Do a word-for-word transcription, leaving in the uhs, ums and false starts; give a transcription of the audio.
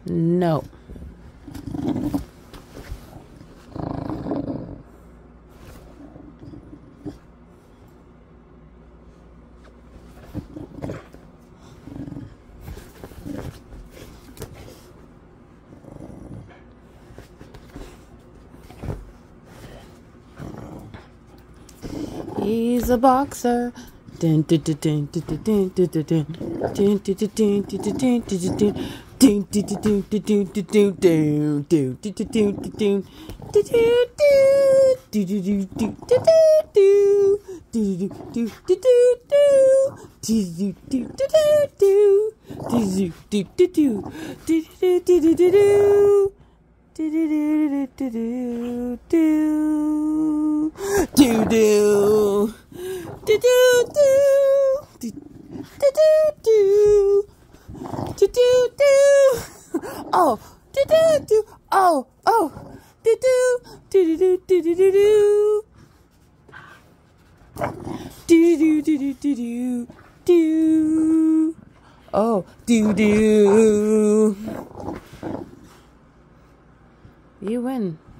No. He's a boxer. Dun dun dun dun dun dun dun dun dun dun dun dun dun dun dun Oh, do do do. Oh, oh, do do do do do do do do. Do do do do do do do. Oh, do do. You win.